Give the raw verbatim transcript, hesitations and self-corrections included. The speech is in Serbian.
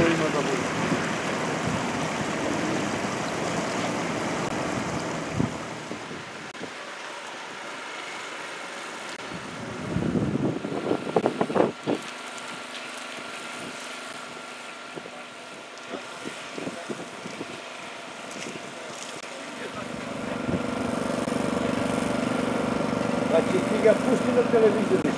ima da bude. Znači ti ga pusti na televiziju.